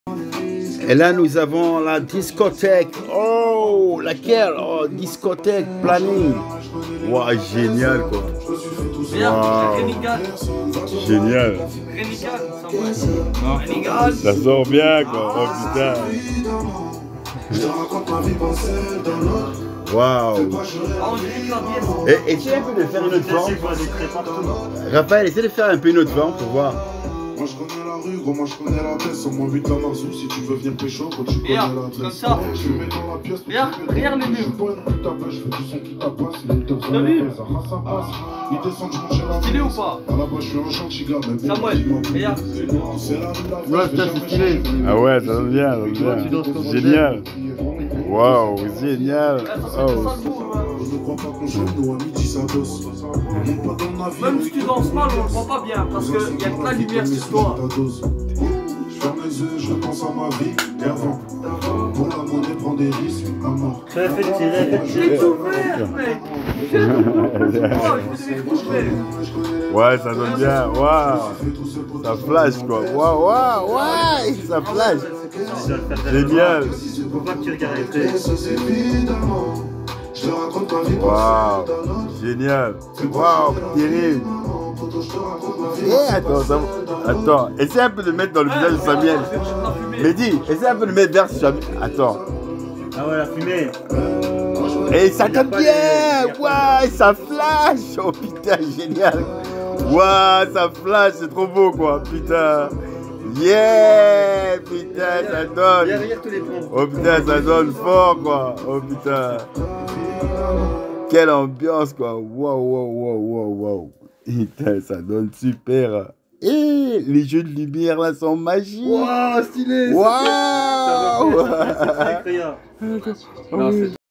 Et là, nous avons la discothèque. Oh, laquelle? Oh, discothèque, planning. Wow, génial, quoi. Wow. Génial. Ça sort bien, quoi. Oh, putain. Waouh. Essaye un peu de faire une autre forme. Raphaël, essaie de faire un peu une autre forme pour voir. Moi je connais la rue, gros, moi je connais la tête. Sans moi 8 à Marzou, si tu veux venir pécho, gros, tu connais l'adresse. Comme ça. Je mets dans la pièce, Regarde les murs. je suis pas une pute à pêche, je fais du son qui tapasse. Les deux ça passe. Ils descendent, je mange chez la Stylé ou pas? À la base, je suis un chantier, gars, mais bon. Samuel, regarde. C'est la rue, la Ouais, c'est stylé. Ah ouais, ça donne bien, ça donne bien. Génial. Waouh, génial. Oh. Ne crois pas qu'on chante, nous à midi ça bosse. Même si tu danses mal, on le prend pas bien parce qu'il y a que la lumière sur toi. Je ferme les yeux, je pense à ma vie et avant. Pour la monnaie, prends des risques à mort. J'ai tout fait, mec. J'ai tout fait. Ouais, ça donne bien. Waouh. Ça flash, quoi. Waouh, waouh, ouais, ça flash. Génial. Faut pas que tu regardes. Waouh, génial. Waouh, terrible. Attends, essaie un peu de mettre dans le visage de Samuel. Mehdi, essaie un peu de mettre vers Samuel. Attends. Ah ouais, la fumée. Et ça donne bien. Ouais, ça flash. Oh putain, génial. Ouais, ça flash, c'est trop beau, quoi. Putain. Yeah, putain, ça donne. Oh putain, ça donne fort, quoi. Oh putain. Quelle ambiance, quoi. Wow. Putain, ça donne super. Et les jeux de lumière là sont magiques. Waouh, stylé. Waouh. C'est incroyable.